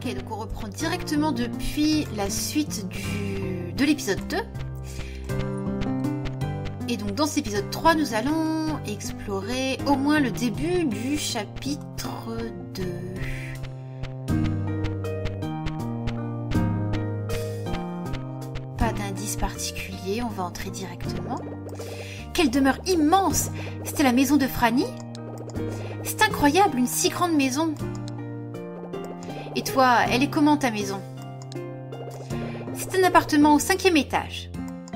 Ok, donc on reprend directement depuis la suite de l'épisode 2. Et donc dans cet épisode 3, nous allons explorer au moins le début du chapitre 2. Pas d'indice particulier, on va entrer directement. Quelle demeure immense! C'était la maison de Franny? C'est incroyable, une si grande maison. Et toi, elle est comment ta maison? C'est un appartement au 5e étage.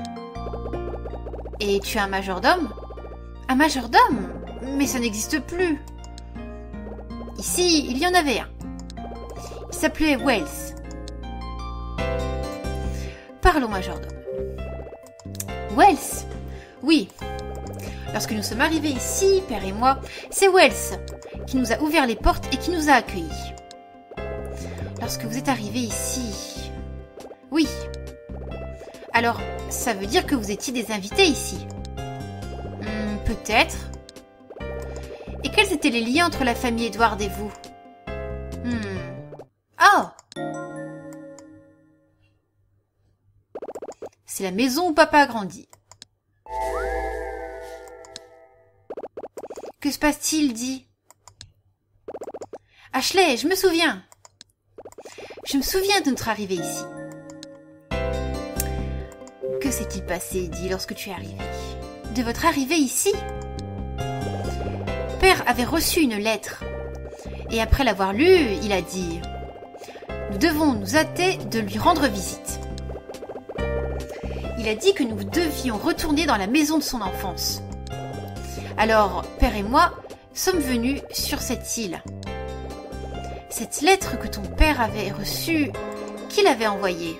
Et tu as un majordome? Un majordome? Mais ça n'existe plus. Ici, il y en avait un. Il s'appelait Wells. Parlons majordome. Wells? Oui. Lorsque nous sommes arrivés ici, père et moi, c'est Wells qui nous a ouvert les portes et qui nous a accueillis. Lorsque vous êtes arrivés ici... Oui. Alors, ça veut dire que vous étiez des invités ici? Peut-être. Et quels étaient les liens entre la famille Edward et vous? Oh! C'est la maison où papa a grandi. Que se passe-t-il, dit? Ashley, je me souviens. Je me souviens de notre arrivée ici. Que s'est-il passé, dit, lorsque tu es arrivé? De votre arrivée ici? Père avait reçu une lettre. Et après l'avoir lue, il a dit « Nous devons nous hâter de lui rendre visite. » Il a dit que nous devions retourner dans la maison de son enfance. Alors, père et moi sommes venus sur cette île. Cette lettre que ton père avait reçue, qui l'avait envoyée?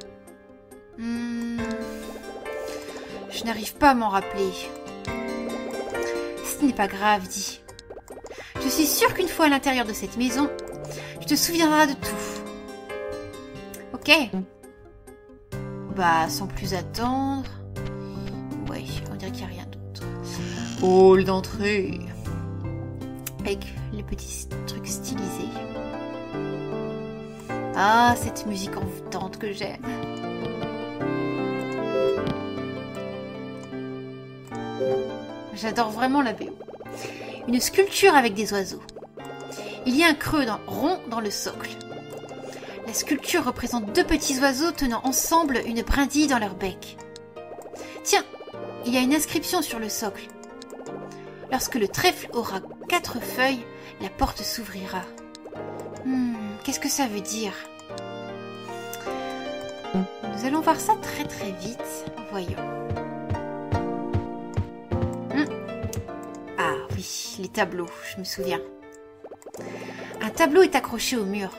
Je n'arrive pas à m'en rappeler. Ce n'est pas grave, dit. Je suis sûre qu'une fois à l'intérieur de cette maison, tu te souviendras de tout. Ok. Bah, sans plus attendre... Ouais, on dirait qu'il n'y a rien d'autre. Hall d'entrée. Avec les petits trucs stylisés. Ah, cette musique envoûtante que j'aime. J'adore vraiment la BO. Une sculpture avec des oiseaux. Il y a un creux rond dans le socle. La sculpture représente 2 petits oiseaux tenant ensemble une brindille dans leur bec. Tiens, il y a une inscription sur le socle. Lorsque le trèfle aura 4 feuilles, la porte s'ouvrira. Qu'est-ce que ça veut dire? Nous allons voir ça très très vite. Voyons. Ah oui, les tableaux, je me souviens. Un tableau est accroché au mur.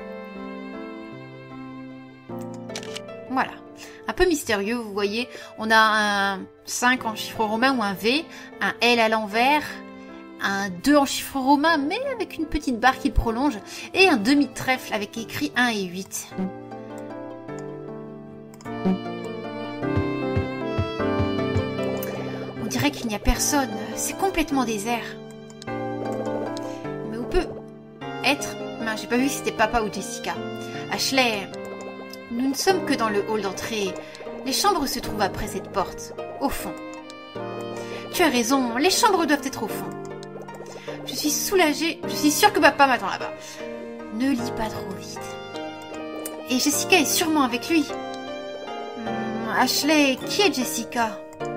Voilà. Un peu mystérieux, vous voyez. On a un 5 en chiffre romain ou un V, un L à l'envers, un 2 en chiffre romain, mais avec une petite barre qui prolonge, et un demi-trèfle avec écrit 1 et 8. On dirait qu'il n'y a personne, c'est complètement désert. Mais où peut être... J'ai pas vu si c'était papa ou Jessica. Ashley, nous ne sommes que dans le hall d'entrée. Les chambres se trouvent après cette porte, au fond. Tu as raison, les chambres doivent être au fond. Je suis soulagée, je suis sûre que papa m'attend là-bas. Ne lis pas trop vite. Et Jessica est sûrement avec lui. Ashley, qui est Jessica?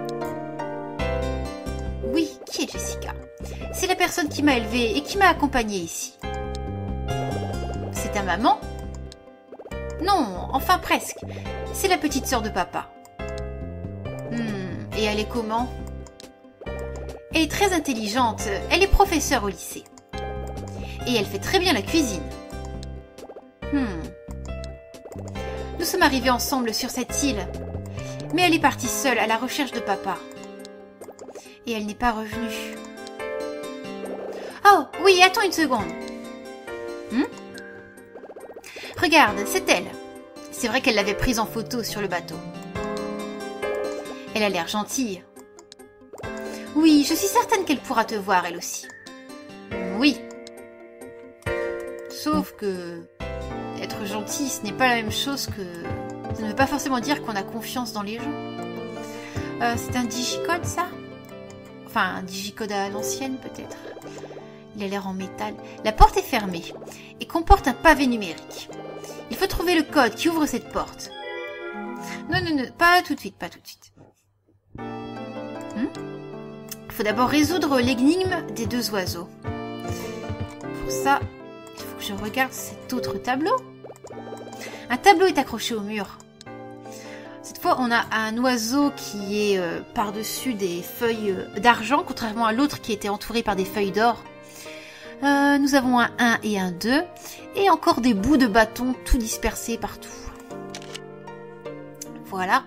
Oui, qui est Jessica? C'est la personne qui m'a élevée et qui m'a accompagnée ici. C'est ta maman? Non, enfin presque. C'est la petite sœur de papa. Et elle est comment? Elle est très intelligente. Elle est professeure au lycée. Et elle fait très bien la cuisine. Nous sommes arrivés ensemble sur cette île. Mais elle est partie seule à la recherche de papa. Et elle n'est pas revenue. Oh, oui, attends une seconde. Regarde, c'est elle. C'est vrai qu'elle l'avait prise en photo sur le bateau. Elle a l'air gentille. Oui, je suis certaine qu'elle pourra te voir, elle aussi. Oui. Sauf que... Être gentil, ce n'est pas la même chose que... Ça ne veut pas forcément dire qu'on a confiance dans les gens. C'est un digicode, ça? Enfin, un digicode à l'ancienne, peut-être. Il a l'air en métal. La porte est fermée et comporte un pavé numérique. Il faut trouver le code qui ouvre cette porte. Non, pas tout de suite, pas tout de suite. Il faut d'abord résoudre l'énigme des deux oiseaux. Pour ça, il faut que je regarde cet autre tableau. Un tableau est accroché au mur. Cette fois, on a un oiseau qui est par-dessus des feuilles d'argent, contrairement à l'autre qui était entouré par des feuilles d'or. Nous avons un 1 et un 2, et encore des bouts de bâton tout dispersés partout. Voilà.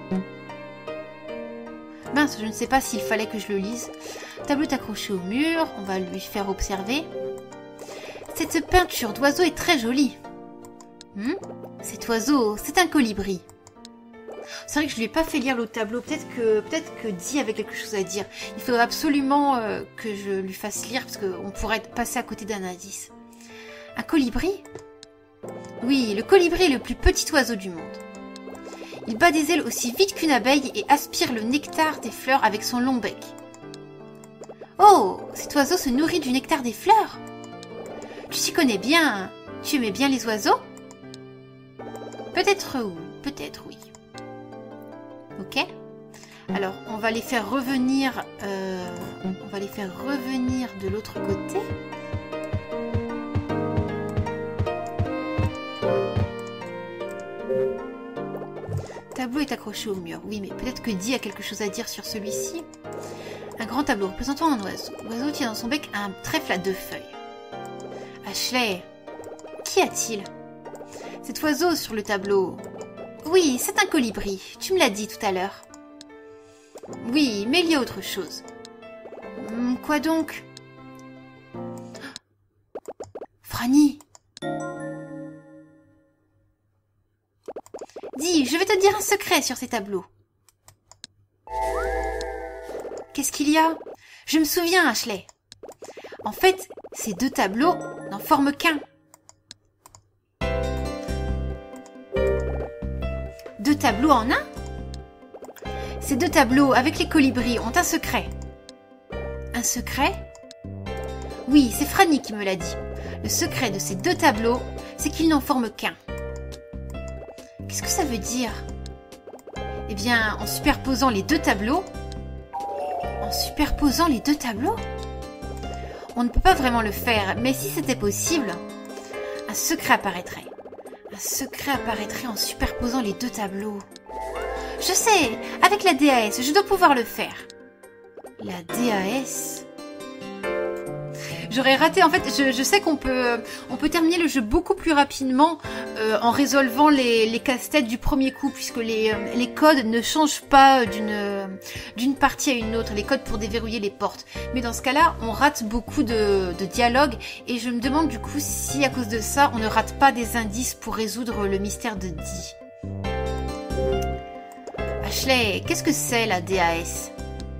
Mince, je ne sais pas s'il fallait que je le lise. Le tableau est accroché au mur, on va lui faire observer. Cette peinture d'oiseau est très jolie. Cet oiseau, c'est un colibri. C'est vrai que je lui ai pas fait lire l'autre tableau. Peut-être que Dee avait quelque chose à dire. Il faudrait absolument que je lui fasse lire parce qu'on pourrait passer à côté d'un indice. Un colibri? Oui, le colibri est le plus petit oiseau du monde. Il bat des ailes aussi vite qu'une abeille et aspire le nectar des fleurs avec son long bec. Oh, cet oiseau se nourrit du nectar des fleurs? Tu t'y connais bien. Tu aimais bien les oiseaux? Peut-être oui. Ok. Alors, on va les faire revenir. De l'autre côté. Le tableau est accroché au mur. Oui, mais peut-être que Dee a quelque chose à dire sur celui-ci. Un grand tableau représentant un oiseau. L'oiseau tient dans son bec un trèfle à 2 feuilles. Ashley, qu'y a-t-il? Cet oiseau sur le tableau. Oui, c'est un colibri. Tu me l'as dit tout à l'heure. Oui, mais il y a autre chose. Quoi donc? Franny. Dis, je vais te dire un secret sur ces tableaux. Qu'est-ce qu'il y a? Je me souviens, Ashley. En fait, ces 2 tableaux n'en forment qu'un. 2 tableaux en un? Ces 2 tableaux avec les colibris ont un secret. Un secret? Oui, c'est Franny qui me l'a dit. Le secret de ces 2 tableaux, c'est qu'ils n'en forment qu'un. Qu'est-ce que ça veut dire? Eh bien, en superposant les 2 tableaux... On ne peut pas vraiment le faire, mais si c'était possible, un secret apparaîtrait. Un secret apparaîtrait en superposant les 2 tableaux. Je sais, avec la DAS, je dois pouvoir le faire. La DAS? J'aurais raté, en fait, je sais qu'on peut terminer le jeu beaucoup plus rapidement en résolvant les casse-têtes du premier coup, puisque les codes ne changent pas d'une partie à une autre, les codes pour déverrouiller les portes. Mais dans ce cas-là, on rate beaucoup de dialogues, et je me demande du coup si à cause de ça, on ne rate pas des indices pour résoudre le mystère de Dee. Ashley, qu'est-ce que c'est la DAS?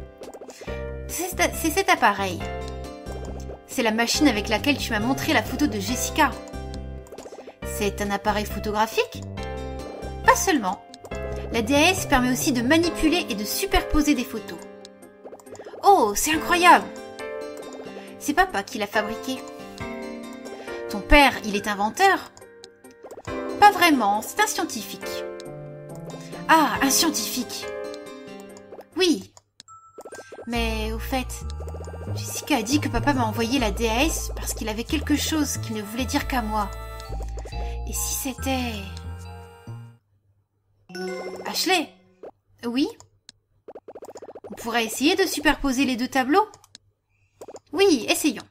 C'est cet appareil. C'est la machine avec laquelle tu m'as montré la photo de Jessica. C'est un appareil photographique? Pas seulement. La DAS permet aussi de manipuler et de superposer des photos. Oh, c'est incroyable! C'est papa qui l'a fabriqué. Ton père, il est inventeur? Pas vraiment, c'est un scientifique. Ah, un scientifique. Oui. Mais au fait, Jessica a dit que papa m'a envoyé la DAS parce qu'il avait quelque chose qu'il ne voulait dire qu'à moi. Et si c'était... Ashley? Oui? On pourrait essayer de superposer les 2 tableaux? Oui, essayons.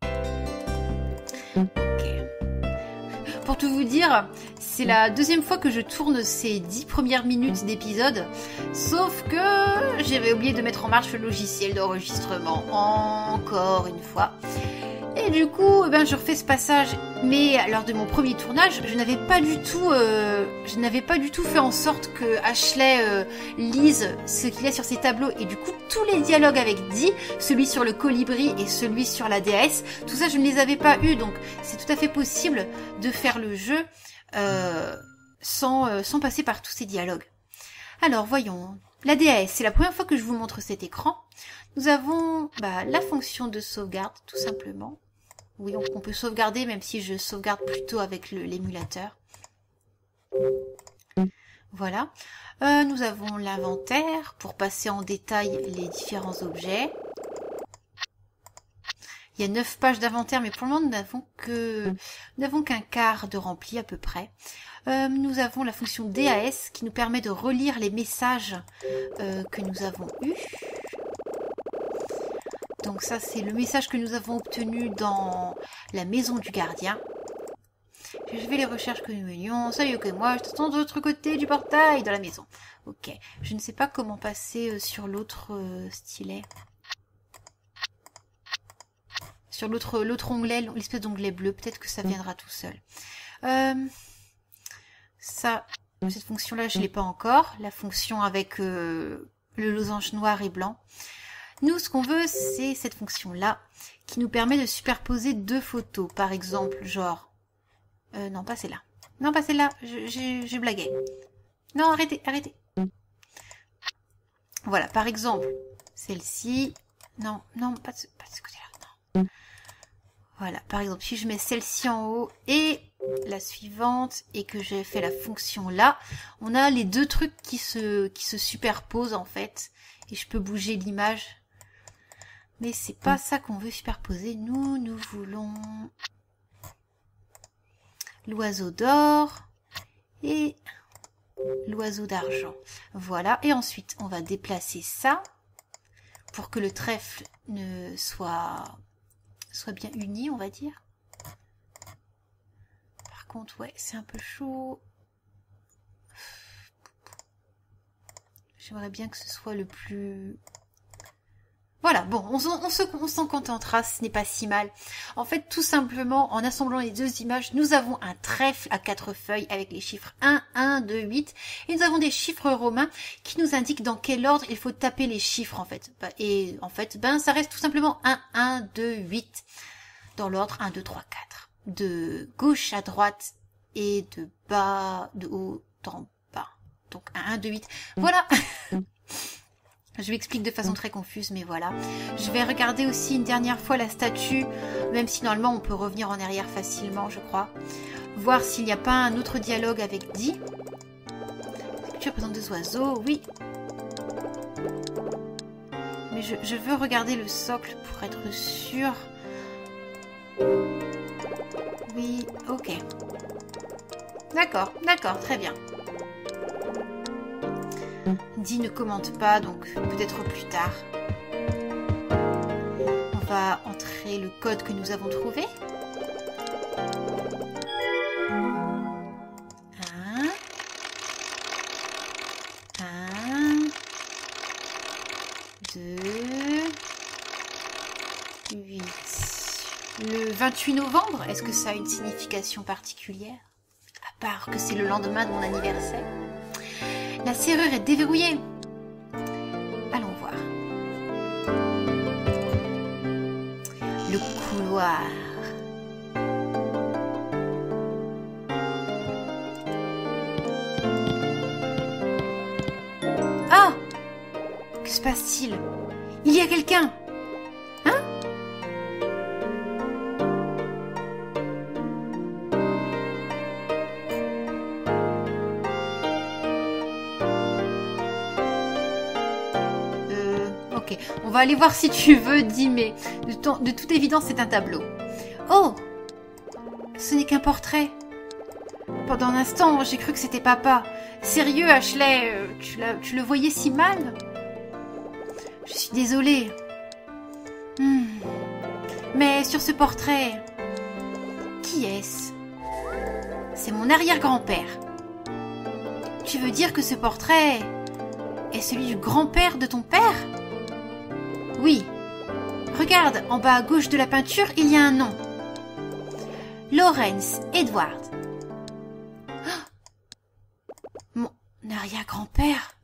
Ok. Pour tout vous dire, c'est la 2e fois que je tourne ces 10 premières minutes d'épisode, sauf que j'avais oublié de mettre en marche le logiciel d'enregistrement encore une fois. Et du coup, je refais ce passage, mais lors de mon premier tournage, je n'avais pas du tout fait en sorte que Ashley lise ce qu'il y a sur ses tableaux, et du coup, tous les dialogues avec Dee, celui sur le colibri et celui sur la déesse, tout ça, je ne les avais pas eus, donc c'est tout à fait possible de faire le jeu sans passer par tous ces dialogues. Alors, voyons. La DAS, c'est la première fois que je vous montre cet écran. Nous avons la fonction de sauvegarde, tout simplement. Oui, on peut sauvegarder, même si je sauvegarde plutôt avec l'émulateur. Voilà. Nous avons l'inventaire pour passer en détail les différents objets. Il y a 9 pages d'inventaire, mais pour le moment, nous n'avons qu'un quart de rempli à peu près. Nous avons la fonction DAS qui nous permet de relire les messages que nous avons eus. Donc ça, c'est le message que nous avons obtenu dans la maison du gardien. Je vais les recherches que nous menions. Salut que moi, je t'attends de l'autre côté du portail de la maison. Ok, je ne sais pas comment passer sur l'autre stylet. Sur l'autre onglet, l'espèce d'onglet bleu, peut-être que ça viendra tout seul. Cette fonction-là, je ne l'ai pas encore. La fonction avec le losange noir et blanc. Nous, ce qu'on veut, c'est cette fonction-là, qui nous permet de superposer 2 photos. Par exemple, genre... non, pas celle-là. Non, pas celle-là, j'ai blagué. Non, arrêtez. Voilà, par exemple, celle-ci... Non, pas de ce côté-là, non. Voilà, par exemple, si je mets celle-ci en haut et la suivante et que j'ai fait la fonction là, on a les 2 trucs qui se superposent en fait. Et je peux bouger l'image. Mais c'est pas ça qu'on veut superposer. Nous voulons l'oiseau d'or et l'oiseau d'argent. Voilà, et ensuite on va déplacer ça pour que le trèfle ne soit bien uni, on va dire. Par contre, ouais, c'est un peu chaud. J'aimerais bien que ce soit le plus... Voilà, bon, on s'en contentera, ce n'est pas si mal. En fait, tout simplement, en assemblant les 2 images, nous avons un trèfle à 4 feuilles avec les chiffres 1, 1, 2, 8. Et nous avons des chiffres romains qui nous indiquent dans quel ordre il faut taper les chiffres, en fait. Et en fait, ça reste tout simplement 1, 1, 2, 8. Dans l'ordre 1, 2, 3, 4. De gauche à droite et de haut en bas. Donc 1, 1, 2, 8. Voilà. Je m'explique de façon très confuse, mais voilà. Je vais regarder aussi une dernière fois la statue, même si normalement on peut revenir en arrière facilement, je crois. Voir s'il n'y a pas un autre dialogue avec Dee. Tu représentes 2 oiseaux, oui. Mais je veux regarder le socle pour être sûre. Oui, ok. D'accord, très bien. Dee ne commente pas, donc peut-être plus tard. On va entrer le code que nous avons trouvé. 2, 8. Le 28 novembre, est-ce que ça a une signification particulière? À part que c'est le lendemain de mon anniversaire. La serrure est déverrouillée. Allons voir. Le couloir. Ah! Que se passe-t-il? Il y a quelqu'un! Hein? Ok, on va aller voir si tu veux, Dee, mais de toute évidence, c'est un tableau. Oh! Ce n'est qu'un portrait. Pendant un instant, j'ai cru que c'était papa. Sérieux, Ashley, tu le voyais si mal? Je suis désolée. Mais sur ce portrait, qui est-ce? C'est mon arrière-grand-père. Tu veux dire que ce portrait est celui du grand-père de ton père? Oui. Regarde, en bas à gauche de la peinture, il y a un nom. Lawrence Edward. Mon arrière-grand-père.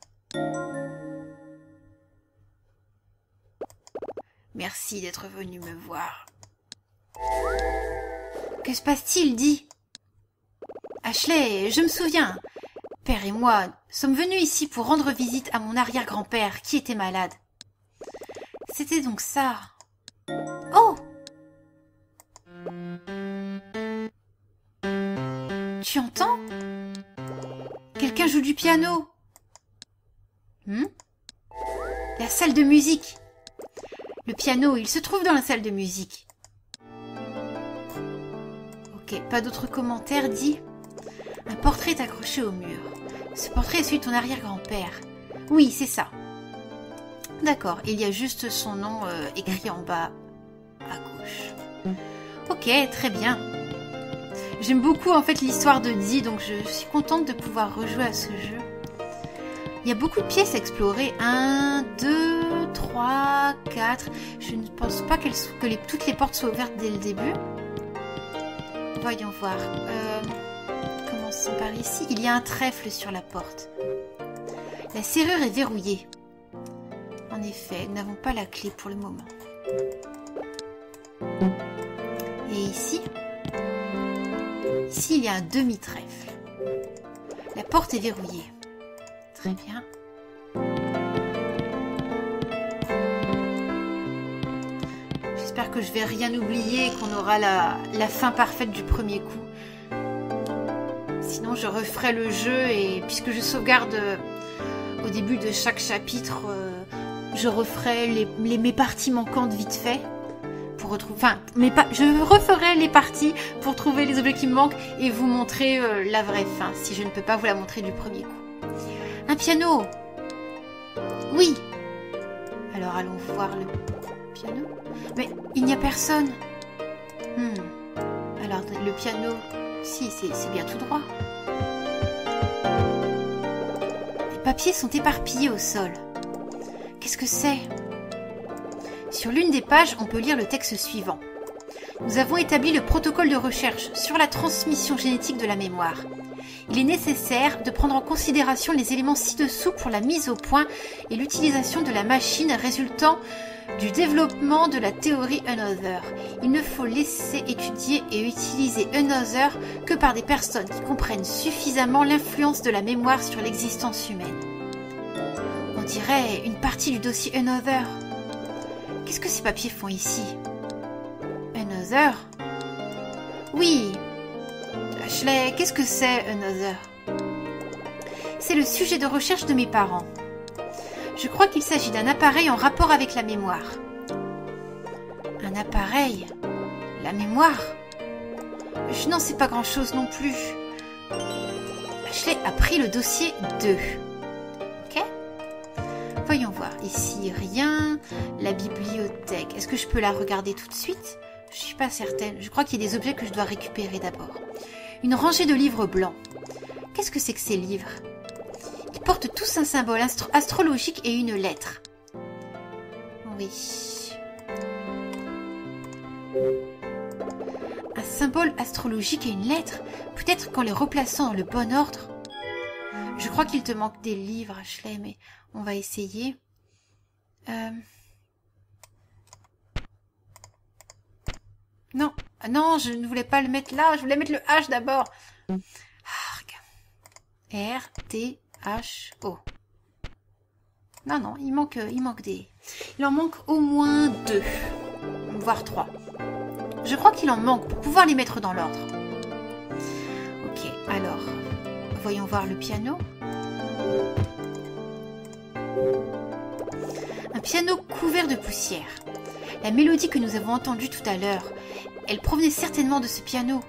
Merci d'être venu me voir. Que se passe-t-il, Dee? Ashley, je me souviens. Père et moi sommes venus ici pour rendre visite à mon arrière-grand-père qui était malade. C'était donc ça. Oh! Tu entends? Quelqu'un joue du piano. La salle de musique. Le piano, il se trouve dans la salle de musique. Ok, pas d'autres commentaires, dit. Un portrait est accroché au mur. Ce portrait est celui de ton arrière-grand-père. Oui, c'est ça. D'accord, il y a juste son nom écrit en bas à gauche. Ok, très bien. J'aime beaucoup en fait l'histoire de Dee, donc je suis contente de pouvoir rejouer à ce jeu. Il y a beaucoup de pièces à explorer. 1, 2, 3, 4. Je ne pense pas que toutes les portes soient ouvertes dès le début. Voyons voir. Commençons par ici. Il y a un trèfle sur la porte. La serrure est verrouillée. En effet, nous n'avons pas la clé pour le moment. Et ici? Ici, il y a un demi-trèfle. La porte est verrouillée. Très bien. J'espère que je vais rien oublier et qu'on aura la fin parfaite du premier coup. Sinon, je referai le jeu et puisque je sauvegarde au début de chaque chapitre, je referai mes parties manquantes vite fait. Pour retrouver, je referai les parties pour trouver les objets qui me manquent et vous montrer la vraie fin, si je ne peux pas vous la montrer du premier coup. Un piano! Oui! Alors allons voir le piano. Mais il n'y a personne. Alors le piano, si, c'est bien tout droit. Les papiers sont éparpillés au sol. Qu'est-ce que c'est? Sur l'une des pages, on peut lire le texte suivant. Nous avons établi le protocole de recherche sur la transmission génétique de la mémoire. Il est nécessaire de prendre en considération les éléments ci-dessous pour la mise au point et l'utilisation de la machine résultant du développement de la théorie Another. Il ne faut laisser étudier et utiliser Another que par des personnes qui comprennent suffisamment l'influence de la mémoire sur l'existence humaine. On dirait une partie du dossier Another. Qu'est-ce que ces papiers font ici? Another? Oui. Ashley, qu'est-ce que c'est Another? C'est le sujet de recherche de mes parents. Je crois qu'il s'agit d'un appareil en rapport avec la mémoire. Un appareil? La mémoire? Je n'en sais pas grand-chose non plus. Ashley a pris le dossier 2. Ok? Voyons voir. Ici, rien. La bibliothèque. Est-ce que je peux la regarder tout de suite? Je ne suis pas certaine. Je crois qu'il y a des objets que je dois récupérer d'abord. Une rangée de livres blancs. Qu'est-ce que c'est que ces livres? Ils portent tous un symbole astrologique et une lettre. Oui. Un symbole astrologique et une lettre? Peut-être qu'en les replaçant dans le bon ordre. Je crois qu'il te manque des livres, Ashley, mais on va essayer. Non, non, je ne voulais pas le mettre là, je voulais mettre le H d'abord. R, T, H, O. Non, non, il manque des... Il en manque au moins 2, voire 3. Je crois qu'il en manque pour pouvoir les mettre dans l'ordre. Ok, alors, voyons voir le piano. Un piano couvert de poussière. La mélodie que nous avons entendue tout à l'heure, elle provenait certainement de ce piano.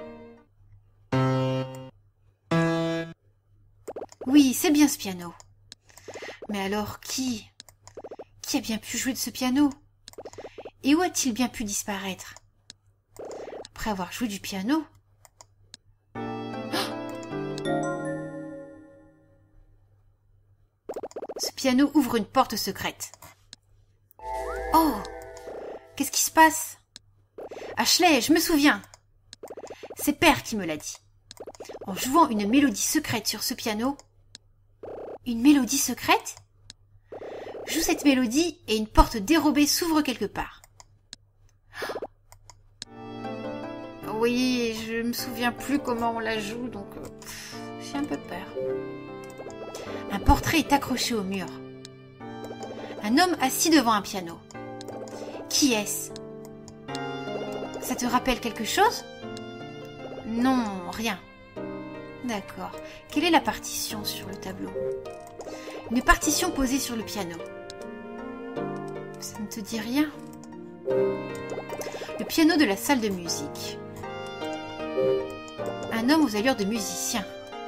Oui, c'est bien ce piano. Mais alors, qui a bien pu jouer de ce piano? Et où a-t-il bien pu disparaître? Après avoir joué du piano? Ce piano ouvre une porte secrète. Oh! Qu'est-ce qui se passe? Ashley, je me souviens. C'est Père qui me l'a dit. En jouant une mélodie secrète sur ce piano... Une mélodie secrète? Joue cette mélodie et une porte dérobée s'ouvre quelque part. oui, et je me souviens plus comment on la joue, donc j'ai un peu peur. Un portrait est accroché au mur. Un homme assis devant un piano. Qui est-ce? Ça te rappelle quelque chose? Non, rien. D'accord. Quelle est la partition sur le tableau? Une partition posée sur le piano. Ça ne te dit rien? Le piano de la salle de musique. Un homme aux allures de musicien.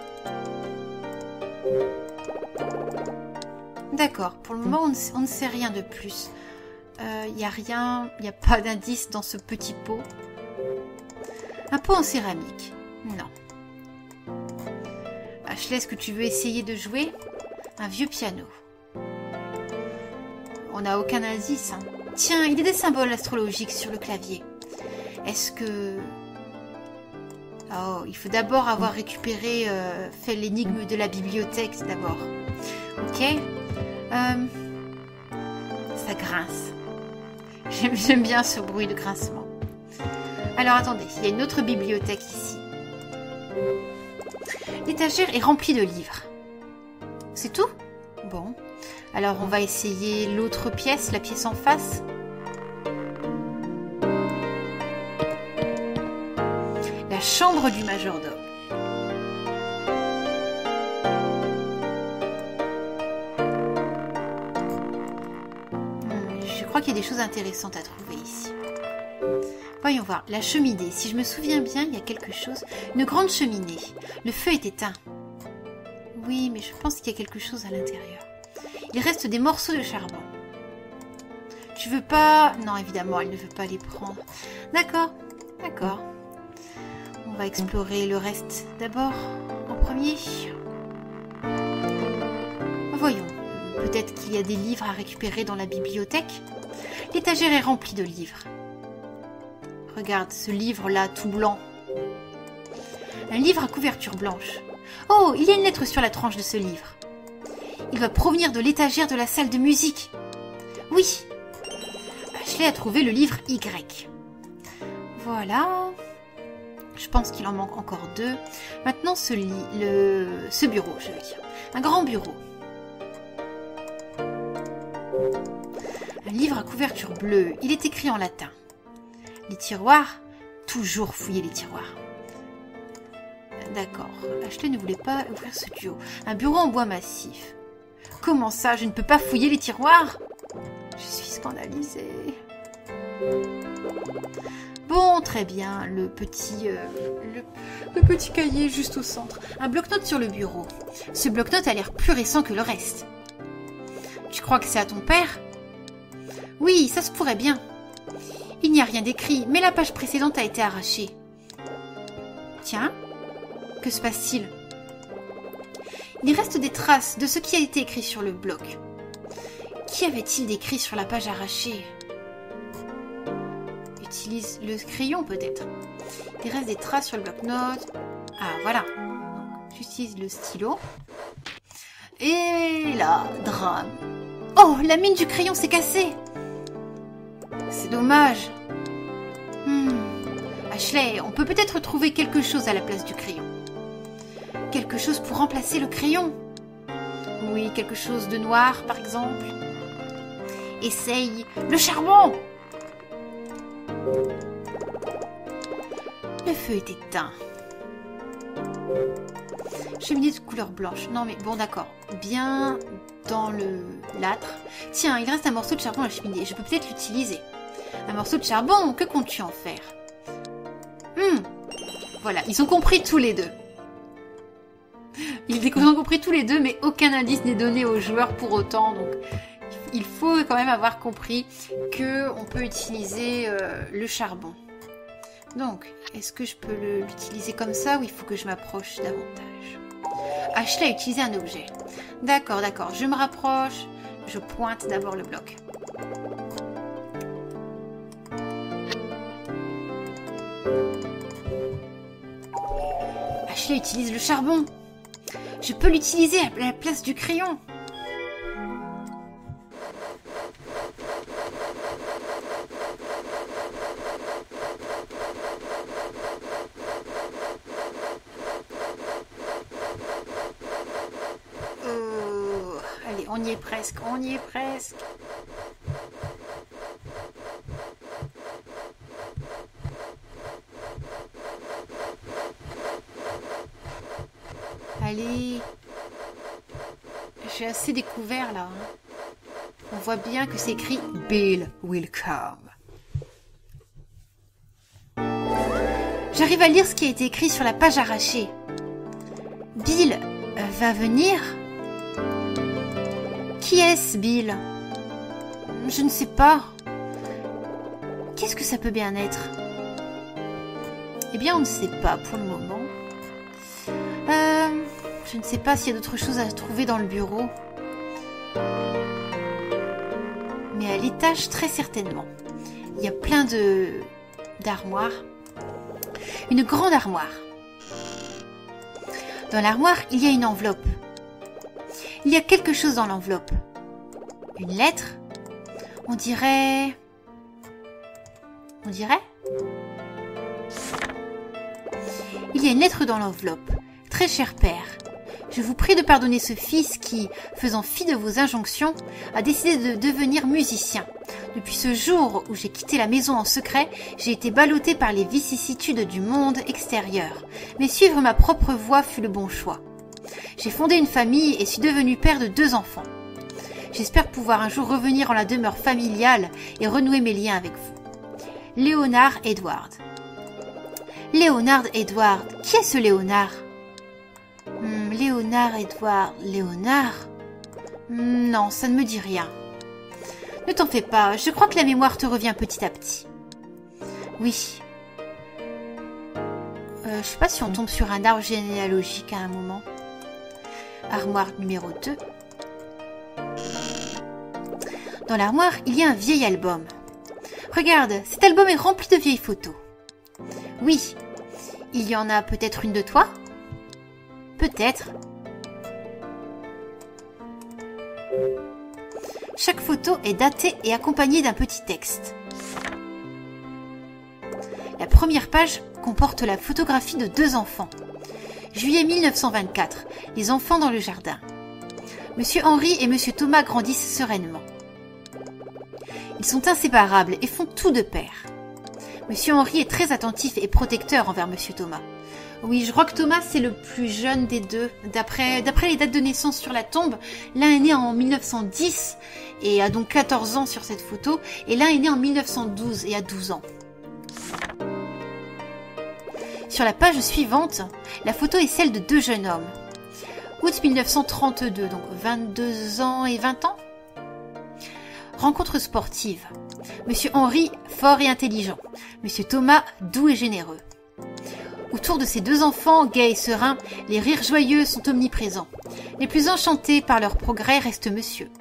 D'accord, pour le moment on ne sait rien de plus. Il n'y a rien, il n'y a pas d'indice dans ce petit pot. Un pot en céramique. Non. Ashley, est-ce que tu veux essayer de jouer? Un vieux piano. On n'a aucun indice. Hein. Tiens, il y a des symboles astrologiques sur le clavier. Est-ce que... Oh, il faut d'abord avoir récupéré, fait l'énigme de la bibliothèque d'abord. Ok. Ça grince. J'aime bien ce bruit de grincement. Alors attendez, il y a une autre bibliothèque ici. L'étagère est remplie de livres. C'est tout? Bon. Alors on va essayer l'autre pièce, la pièce en face. La chambre du majordome. Je crois qu'il y a des choses intéressantes à trouver ici. Voyons voir, la cheminée. Si je me souviens bien, il y a quelque chose. Une grande cheminée. Le feu est éteint. Oui, mais je pense qu'il y a quelque chose à l'intérieur. Il reste des morceaux de charbon. Tu veux pas... Non, évidemment, elle ne veut pas les prendre. D'accord, d'accord. On va explorer le reste d'abord, en premier. Voyons, peut-être qu'il y a des livres à récupérer dans la bibliothèque. L'étagère est remplie de livres. Regarde ce livre-là, tout blanc. Un livre à couverture blanche. Oh, il y a une lettre sur la tranche de ce livre. Il va provenir de l'étagère de la salle de musique. Oui. Ashley a trouvé le livre Y. Voilà. Je pense qu'il en manque encore 2. Maintenant, ce bureau, je veux dire. Un grand bureau. Un livre à couverture bleue. Il est écrit en latin. Les tiroirs. Toujours fouiller les tiroirs. D'accord. Ashley ne voulait pas ouvrir ce duo. Un bureau en bois massif. Comment ça, je ne peux pas fouiller les tiroirs? Je suis scandalisée. Bon, très bien. Le petit cahier juste au centre. Un bloc-notes sur le bureau. Ce bloc-notes a l'air plus récent que le reste. Tu crois que c'est à ton père? Oui, ça se pourrait bien. Il n'y a rien d'écrit, mais la page précédente a été arrachée. Tiens, que se passe-t-il? Il reste des traces de ce qui a été écrit sur le bloc. Qu'y avait-il d'écrit sur la page arrachée? Utilise le crayon peut-être. Il reste des traces sur le bloc-notes. Ah, voilà. J'utilise le stylo. Et là, drame. Oh, la mine du crayon s'est cassée. C'est dommage. Ashley, on peut peut-être trouver quelque chose à la place du crayon. Quelque chose pour remplacer le crayon. Oui, quelque chose de noir, par exemple. Essaye le charbon. Le feu est éteint. Cheminée de couleur blanche. Non mais bon d'accord. Bien dans le l'âtre. Tiens, il reste un morceau de charbon à la cheminée. Je peux peut-être l'utiliser. Un morceau de charbon, que comptes-tu en faire? Voilà, ils ont compris tous les deux. Ils ont compris tous les deux, mais aucun indice n'est donné aux joueurs pour autant. Donc, il faut quand même avoir compris qu'on peut utiliser le charbon. Donc, est-ce que je peux l'utiliser comme ça ou il faut que je m'approche davantage? Ashley a utilisé un objet. D'accord, d'accord. Je me rapproche. Je pointe d'abord le bloc. Ashley utilise le charbon. Je peux l'utiliser à la place du crayon. on y est presque, on y est presque. Allez. J'ai assez découvert là. On voit bien que c'est écrit Bill will come. J'arrive à lire ce qui a été écrit sur la page arrachée. Bill va venir? Qui est-ce, Bill? Je ne sais pas. Qu'est-ce que ça peut bien être? Eh bien, on ne sait pas pour le moment. Je ne sais pas s'il y a d'autres choses à trouver dans le bureau. Mais à l'étage, très certainement. Il y a plein d'armoires. Une grande armoire. Dans l'armoire, il y a une enveloppe. Il y a quelque chose dans l'enveloppe. Une lettre. On dirait... Il y a une lettre dans l'enveloppe. Très cher père, je vous prie de pardonner ce fils qui, faisant fi de vos injonctions, a décidé de devenir musicien. Depuis ce jour où j'ai quitté la maison en secret, j'ai été ballotté par les vicissitudes du monde extérieur. Mais suivre ma propre voie fut le bon choix. J'ai fondé une famille et suis devenu père de 2 enfants. J'espère pouvoir un jour revenir en la demeure familiale et renouer mes liens avec vous. Léonard Edward. Léonard Edward. Qui est ce Léonard? Léonard Edward. Léonard? Non, ça ne me dit rien. Ne t'en fais pas, je crois que la mémoire te revient petit à petit. Oui. Je sais pas si on tombe sur un arbre généalogique à un moment. Armoire numéro 2. Dans l'armoire, il y a un vieil album. Regarde, cet album est rempli de vieilles photos. Oui. Il y en a peut-être une de toi? Peut-être. Chaque photo est datée et accompagnée d'un petit texte. La première page comporte la photographie de 2 enfants. Juillet 1924, les enfants dans le jardin. Monsieur Henri et Monsieur Thomas grandissent sereinement. Ils sont inséparables et font tout de pair. Monsieur Henri est très attentif et protecteur envers Monsieur Thomas. Oui, je crois que Thomas, c'est le plus jeune des deux. D'après les dates de naissance sur la tombe, l'un est né en 1910 et a donc 14 ans sur cette photo, et l'un est né en 1912 et a 12 ans. Sur la page suivante, la photo est celle de 2 jeunes hommes. Août 1932, donc 22 ans et 20 ans. Rencontre sportive. Monsieur Henri, fort et intelligent. Monsieur Thomas, doux et généreux. Autour de ces 2 enfants, gais et sereins, les rires joyeux sont omniprésents. Les plus enchantés par leur progrès restent monsieur.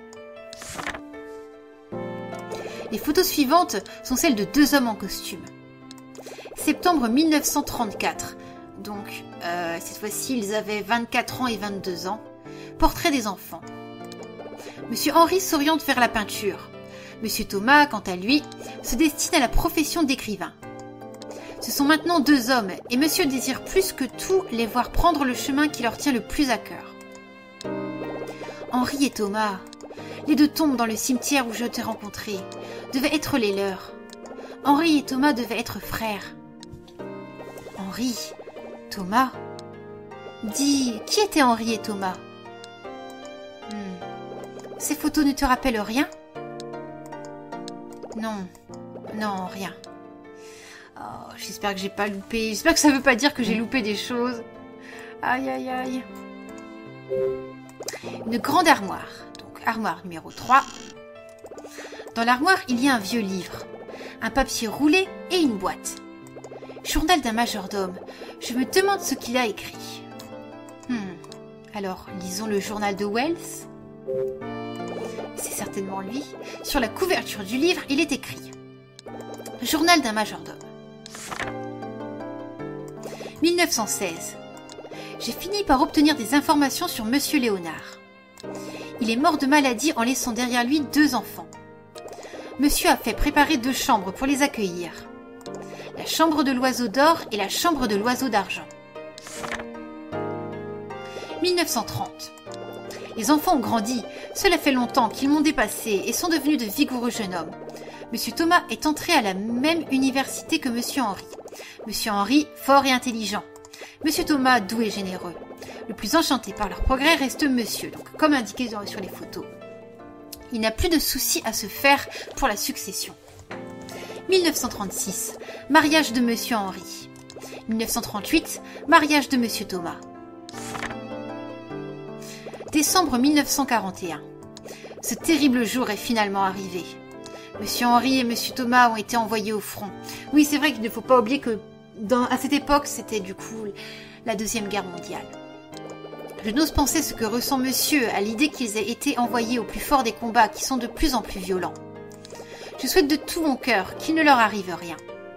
Les photos suivantes sont celles de 2 hommes en costume. Septembre 1934. Donc, cette fois-ci, ils avaient 24 ans et 22 ans. Portrait des enfants. Monsieur Henri s'oriente vers la peinture. Monsieur Thomas, quant à lui, se destine à la profession d'écrivain. Ce sont maintenant 2 hommes, et monsieur désire plus que tout les voir prendre le chemin qui leur tient le plus à cœur. Henri et Thomas, les 2 tombes dans le cimetière où je t'ai rencontré, devaient être les leurs. Henri et Thomas devaient être frères. Henri, Thomas. Dis, qui étaient Henri et Thomas? Ces photos ne te rappellent rien? Non, rien. Oh, j'espère que j'ai pas loupé. J'espère que ça veut pas dire que j'ai loupé des choses. Aïe, aïe, aïe. Une grande armoire. Donc, armoire numéro 3. Dans l'armoire, il y a un vieux livre, un papier roulé et une boîte. Journal d'un majordome. Je me demande ce qu'il a écrit. Alors, lisons le journal de Wells. C'est certainement lui. Sur la couverture du livre, il est écrit « Journal d'un majordome. 1916. J'ai fini par obtenir des informations sur Monsieur Léonard. Il est mort de maladie en laissant derrière lui 2 enfants. Monsieur a fait préparer 2 chambres pour les accueillir. La chambre de l'oiseau d'or et la chambre de l'oiseau d'argent. 1930. Les enfants ont grandi, cela fait longtemps qu'ils m'ont dépassé et sont devenus de vigoureux jeunes hommes. Monsieur Thomas est entré à la même université que Monsieur Henri. Monsieur Henri, fort et intelligent. Monsieur Thomas, doux et généreux. Le plus enchanté par leur progrès reste Monsieur, donc comme indiqué sur les photos. Il n'a plus de soucis à se faire pour la succession. 1936, mariage de Monsieur Henri. 1938, mariage de Monsieur Thomas. Décembre 1941. Ce terrible jour est finalement arrivé. Monsieur Henri et Monsieur Thomas ont été envoyés au front. Oui, c'est vrai qu'il ne faut pas oublier que à cette époque, c'était du coup la Deuxième Guerre mondiale. Je n'ose penser ce que ressent Monsieur à l'idée qu'ils aient été envoyés au plus fort des combats qui sont de plus en plus violents. Je souhaite de tout mon cœur qu'il ne leur arrive rien.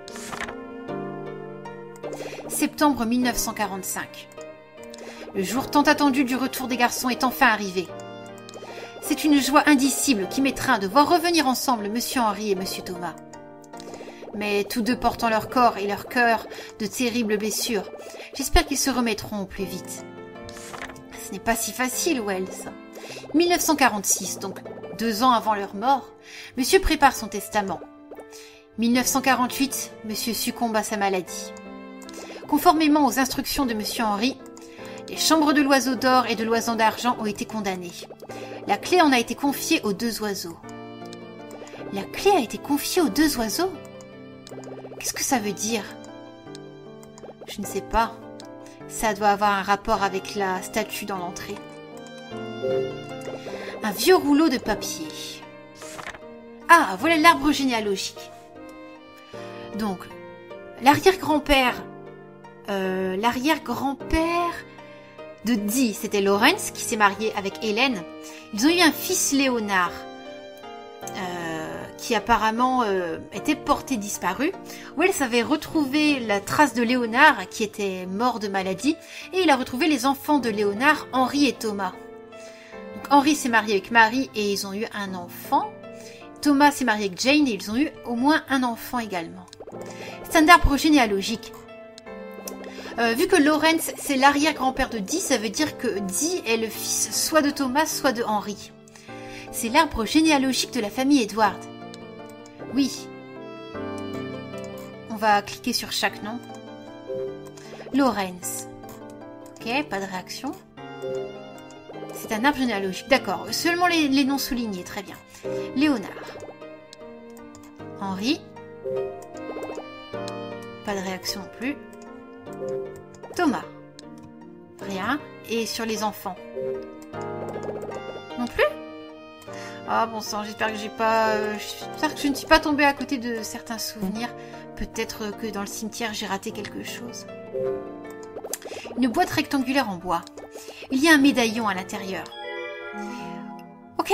Septembre 1945. Le jour tant attendu du retour des garçons est enfin arrivé. C'est une joie indicible qui m'étreint de voir revenir ensemble Monsieur Henri et Monsieur Thomas. Mais tous deux portant leur corps et leur cœur de terribles blessures, j'espère qu'ils se remettront au plus vite. Ce n'est pas si facile, Wells. 1946, donc 2 ans avant leur mort, Monsieur prépare son testament. 1948, Monsieur succombe à sa maladie. Conformément aux instructions de Monsieur Henri, les chambres de l'Oiseau d'Or et de l'Oiseau d'Argent ont été condamnées. La clé en a été confiée aux 2 oiseaux. La clé a été confiée aux 2 oiseaux ? Qu'est-ce que ça veut dire ? Je ne sais pas. Ça doit avoir un rapport avec la statue dans l'entrée. Un vieux rouleau de papier. Ah, voilà l'arbre généalogique. Donc, l'arrière-grand-père de Dee, c'était Lawrence qui s'est marié avec Hélène. Ils ont eu un fils Léonard qui apparemment était porté disparu. Wells avait retrouvé la trace de Léonard qui était mort de maladie et il a retrouvé les enfants de Léonard, Henri et Thomas. Donc, Henri s'est marié avec Marie et ils ont eu un enfant. Thomas s'est marié avec Jane et ils ont eu au moins un enfant également. C'est un arbre généalogique. Vu que Lawrence c'est l'arrière-grand-père de Dee, ça veut dire que Dee est le fils soit de Thomas, soit de Henri. C'est l'arbre généalogique de la famille Edward. Oui. On va cliquer sur chaque nom. Lawrence. Ok, pas de réaction. C'est un arbre généalogique. D'accord, seulement les noms soulignés, très bien. Léonard. Henri. Pas de réaction non plus. Thomas. Rien. Et sur les enfants. Non plus ? Ah bon sang, j'espère que j'espère que je ne suis pas tombée à côté de certains souvenirs. Peut-être que dans le cimetière j'ai raté quelque chose. Une boîte rectangulaire en bois. Il y a un médaillon à l'intérieur. Ok,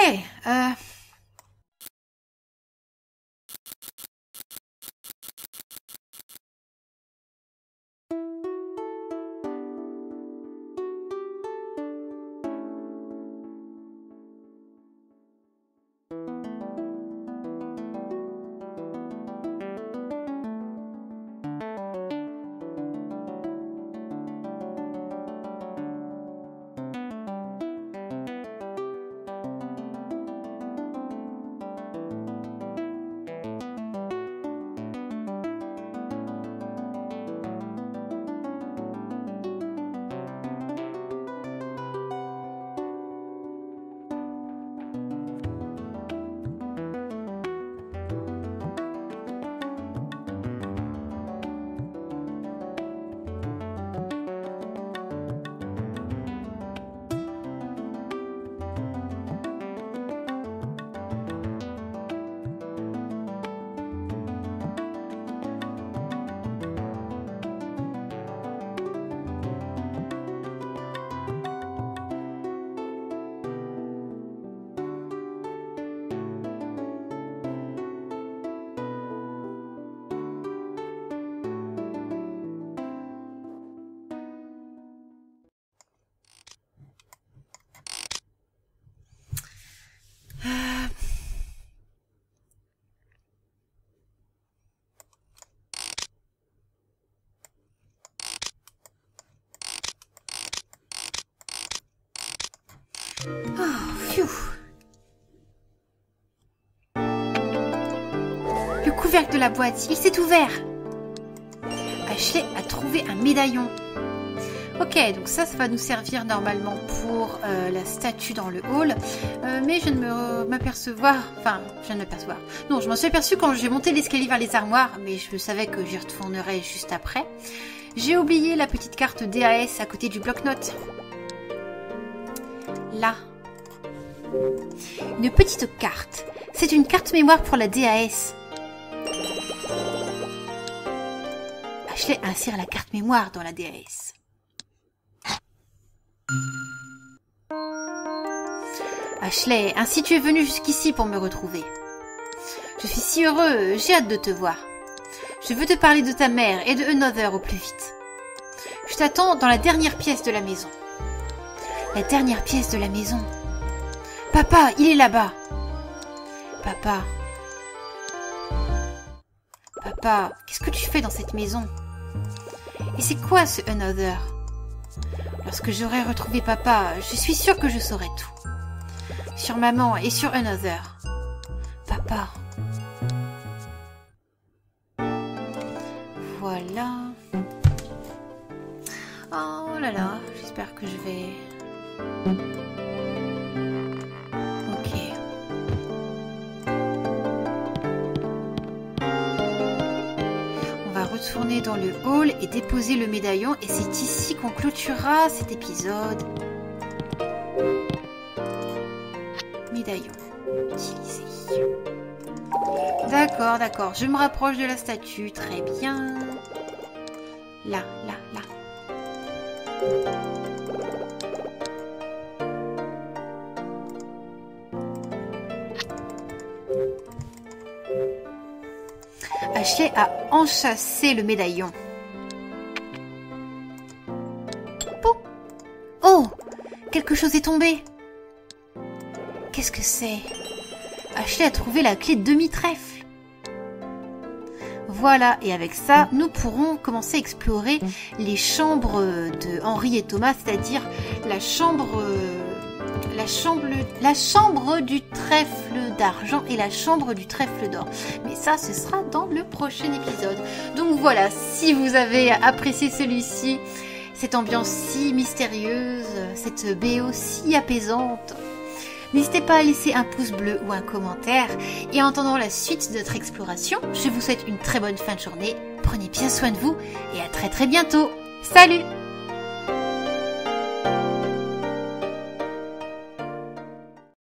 couvercle de la boîte, il s'est ouvert. Ashley a trouvé un médaillon. Ok, donc ça va nous servir normalement pour la statue dans le hall. Mais je ne m'apercevoir... Enfin, je ne m'apercevoir... Non, je m'en suis aperçue quand j'ai monté l'escalier vers les armoires, mais je savais que j'y retournerais juste après. J'ai oublié la petite carte DAS à côté du bloc-notes. Là. Une petite carte. C'est une carte mémoire pour la DAS. Ashley insère la carte mémoire dans la DAS. Ashley, ainsi tu es venu jusqu'ici pour me retrouver. Je suis si heureux, j'ai hâte de te voir. Je veux te parler de ta mère et de Another au plus vite. Je t'attends dans la dernière pièce de la maison. La dernière pièce de la maison. Papa, il est là-bas. Papa. Papa, qu'est-ce que tu fais dans cette maison? Et c'est quoi ce Another? Lorsque j'aurai retrouvé papa, je suis sûre que je saurai tout. Sur maman et sur Another. Papa. Voilà. Oh là là, j'espère que je vais... Ok. On va retourner dans le hall et déposer le médaillon. Et c'est ici qu'on clôturera cet épisode. Médaillon utilisé. D'accord, d'accord. Je me rapproche de la statue. Très bien. Là, là, là. Ashley a enchâssé le médaillon. Oh! Quelque chose est tombé. Qu'est-ce que c'est? Ashley a trouvé la clé de demi-trèfle. Voilà, et avec ça, nous pourrons commencer à explorer les chambres de Henry et Thomas, c'est-à-dire la chambre du trèfle d'argent et la chambre du trèfle d'or. Mais ça, ce sera dans le prochain épisode. Donc voilà, si vous avez apprécié celui-ci, cette ambiance si mystérieuse, cette BO si apaisante, n'hésitez pas à laisser un pouce bleu ou un commentaire. Et en attendant la suite de notre exploration, je vous souhaite une très bonne fin de journée. Prenez bien soin de vous et à très très bientôt. Salut!